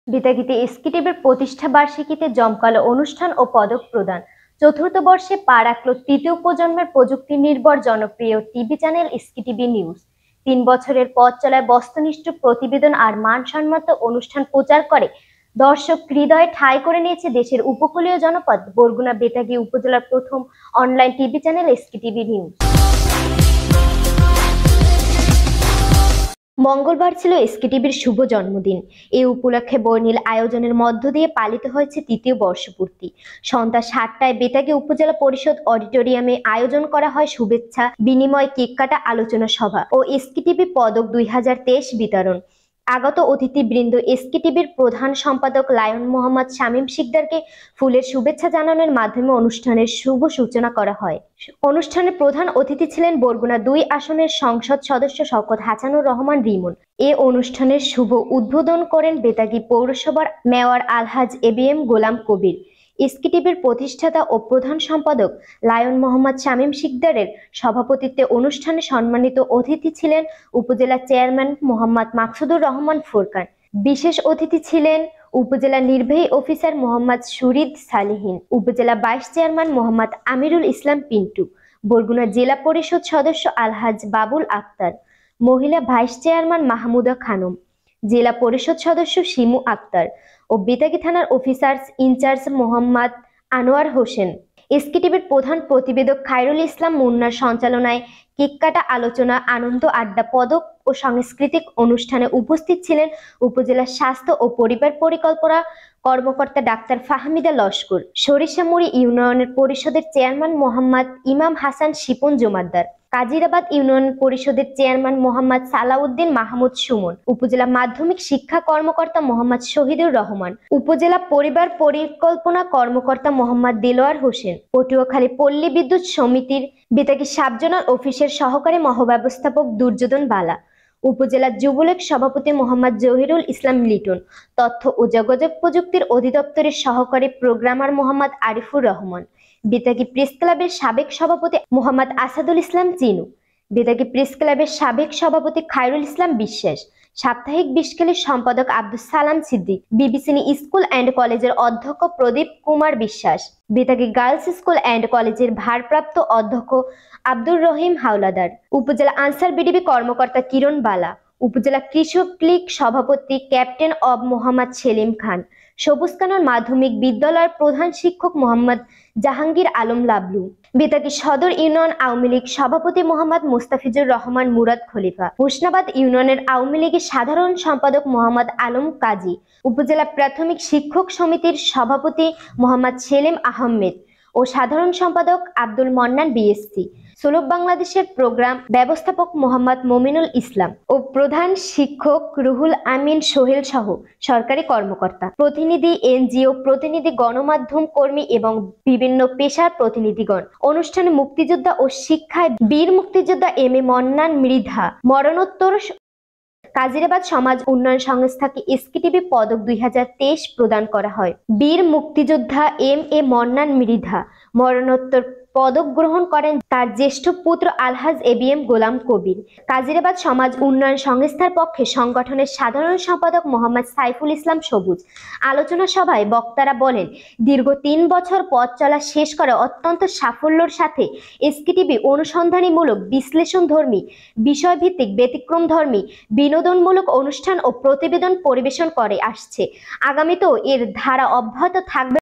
বিতাগিতে এসকেটিভের প্রতিষ্ঠা বার্ষিকীতে জমকালো অনুষ্ঠান ও পদক প্রদান। চতুর্থ বর্ষে পা রাখল তৃতীয় প্রজন্মের প্রযুক্তি নির্ভর জনপ্রিয় টিভি চ্যানেল এসকেটিভি নিউজ। 3 বছরের পথ চলায় বস্তুনিষ্ঠ প্রতিবেদন আর মানসম্মত অনুষ্ঠান প্রচার করে দর্শক হৃদয়ে ঠাঁই করে নিয়েছে দেশের উপকূলীয় জনপদ বরগুনা বেতাগী উপজেলার প্রথম online TV channel SKTV news. মঙ্গলবার ছিল এসকেটিভির শুভ জন্মদিন। এই উপলক্ষে বর্ণিল আয়োজনের মধ্য দিয়ে পালিত হয়েছে তৃতীয় বর্ষপূর্তি। সন্ধ্যা 7টায় বেতাগী উপজেলা পরিষদ অডিটোরিয়ামে আয়োজন করা হয় শুভেচ্ছা বিনিময়, কেক কাটা, আলোচনা সভা ও এসকেটিভি পদক 2023 বিতরণ। আগত অতিথিবৃন্দ এসকেটিভির প্রধান সম্পাদক লায়ন মোহাম্মদ শামীম শিকদারকে ফুলের শুভেচ্ছা জানানোর মাধ্যমে অনুষ্ঠানের শুভ সূচনা করা হয়। অনুষ্ঠানের প্রধান অতিথি ছিলেন বরগুনা 2 আসনের সংসদ সদস্য শওকত হাসানুর রহমান রিমন। এ অনুষ্ঠানের শুভ উদ্বোধন করেন বেতাগী পৌরসভার মেয়র আলহাজ এবিএম গোলাম কবির। এসকেটিভির প্রতিষ্ঠাতা ও প্রধান সম্পাদক লায়ন মোহাম্মদ শামীম শিকদারের সভাপতিত্বে অনুষ্ঠানে সম্মানিত অতিথি ছিলেন উপজেলা চেয়ারম্যান মোহাম্মদ মাকসুদুর রহমান ফুরকান। বিশেষ অতিথি ছিলেন উপজেলা নির্বাহী অফিসার মোহাম্মদ সুরিদ সালেহীন, উপজেলা ভাইস চেয়ারম্যান মোহাম্মদ আমিরুল ইসলাম পিন্টু, বরগুনা জেলা পরিষদ সদস্য আলহাজ বাবুল আক্তার, মহিলা ভাইস চেয়ারম্যান মাহমুদা খানম, জেলা পরিষদ সদস্য শিমু আক্তার ও বেতাগী থানার অফিসার্স ইনচার্জ মোহাম্মদ আনোয়ার হোসেন। এসকেটিভির প্রধান প্রতিবেদক খায়রুল ইসলাম মুন্নার সঞ্চালনায় কেক কাটা, আলোচনা, আনন্দ আড্ডা, পদক ও সাংস্কৃতিক অনুষ্ঠানে উপস্থিত ছিলেন উপজেলা স্বাস্থ্য ও পরিবার পরিকল্পনা কর্মকর্তা ডাক্তার ফাহমিদা লস্কর, সরিষামুড়ি ইউনিয়নের পরিষদের চেয়ারম্যান মোহাম্মদ ইমাম হাসান শিপন জমাদ্দার, কাজিরাবাদ ইউনিয়ন পরিষদের চেয়ারম্যান মোহাম্মদ সালাউদ্দিন মাহমুদ সুমন, উপজেলা মাধ্যমিক শিক্ষা কর্মকর্তা মোহাম্মদ শহীদুর রহমান, উপজেলা পরিবার পরিকল্পনা কর্মকর্তা মোহাম্মদ দেলোয়ার হোসেন, পটুয়াখালী পল্লী বিদ্যুৎ সমিতির বেতাগী সাবজোনাল অফিসের সহকারী মহাব্যবস্থাপক দুর্যোধন বালা, উপজেলা যুবলীগ সভাপতি মোহাম্মদ জহিরুল ইসলাম লিটন, তথ্য ও যোগাযোগ প্রযুক্তির অধিদপ্তরের সহকারী প্রোগ্রামার মোহাম্মদ আরিফুর রহমান, বেতাগী প্রেস ক্লাবের সাবেক সভাপতি মোহাম্মদ আসাদুল ইসলাম চিনু, বেতাগী প্রেস ক্লাবের সাবেক সভাপতি খায়রুল ইসলাম বিশ্বাস, সাপ্তাহিক বিষখালীর সম্পাদক আব্দুস সালাম সিদ্দিক, বিবিসিনি স্কুল অ্যান্ড কলেজের অধ্যক্ষ প্রদীপ Kumar Biswas, Betagi girls school and কলেজের ভারপ্রাপ্ত অধ্যক্ষ আব্দুর রহিম হাওলাদার, উপজেলা আনসার বিডিবি কর্মকর্তা কিরণ বালা, উপজেলা কৃষক লীগ সভাপতি ক্যাপ্টেন অব মোহাম্মদ সেলিম খান, সবুজ কানন মাধ্যমিক বিদ্যালয়ের প্রধান শিক্ষক মোহাম্মদ জাহাঙ্গীর আলম লাবলু, বেতাগী সদর ইউনিয়ন আওয়ামী লীগ সভাপতি মোহাম্মদ মুস্তাফিজুর রহমান মুরাদ খলিফা, হোসনাবাদ ইউনিয়নের আওয়ামী লীগের সাধারণ সম্পাদক মোহাম্মদ আলম কাজী, উপজেলা প্রাথমিক শিক্ষক সমিতির সভাপতি মোহাম্মদ সেলিম আহমেদ ও সাধারণ সম্পাদক আব্দুল মন্নান বিএসসি, সুলভ বাংলাদেশের প্রোগ্রাম ব্যবস্থাপক মোহাম্মদ মমিনুল ইসলাম ও প্রধান শিক্ষক রুহুল আমিন সোহেল সহ সরকারি কর্মকর্তা, প্রতিনিধি, এনজিও প্রতিনিধি, গণমাধ্যম কর্মী এবং বিভিন্ন পেশার প্রতিনিধিগণ। অনুষ্ঠানে মুক্তিযোদ্ধা ও শিক্ষায় বীর মুক্তিযোদ্ধা এম এ মন্নান মৃধা মরণোত্তর কাজিরাবাদ সমাজ উন্নয়ন সংস্থাকে এসকেটিভি পদক 2023 প্রদান করা হয়। বীর মুক্তিযোদ্ধা এম এ মন্নান মৃধা মরণোত্তর পদক গ্রহণ করেন তার জ্যেষ্ঠ পুত্র আলহাজ এবিএম গোলাম কবির। কাজিরাবাদ সমাজ উন্নয়ন সংস্থার পক্ষে সংগঠনের সাধারণ সম্পাদক মোহাম্মদ সাইফুল ইসলাম সবুজ। আলোচনা সভায় বক্তারা বলেন, দীর্ঘ 3 বছর পথ চলা শেষ করে অত্যন্ত সাফল্যের সাথে এসকেটিভি অনুসন্ধানীমূলক, বিশ্লেষণধর্মী, বিষয়ভিত্তিক, ব্যতিক্রমধর্মী, বিনোদনমূলক অনুষ্ঠান ও প্রতিবেদন পরিবেশন করে আসছে। আগামীতেও এর ধারা অব্যাহত থাকবে।